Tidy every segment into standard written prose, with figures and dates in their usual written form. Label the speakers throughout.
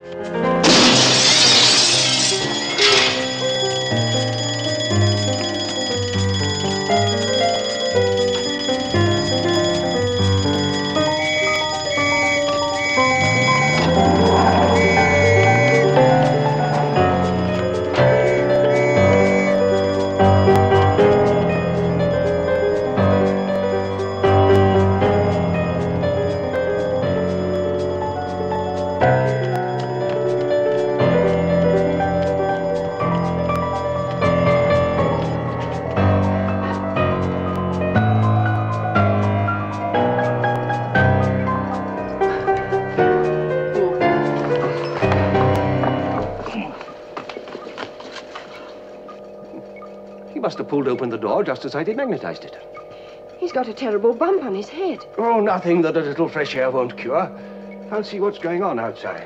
Speaker 1: Must have pulled open the door just as I demagnetized it.
Speaker 2: He's got a terrible bump on his head.
Speaker 1: Oh, nothing that a little fresh air won't cure. I'll see what's going on outside.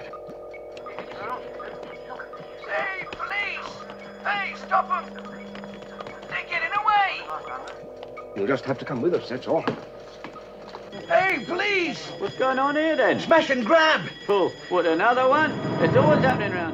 Speaker 3: Hey, police! Hey, stop them! They're getting away!
Speaker 1: You'll just have to come with us, that's all.
Speaker 3: Hey, police!
Speaker 4: What's going on here, then?
Speaker 3: Smash and grab!
Speaker 4: Oh, what, another one? It's always happening round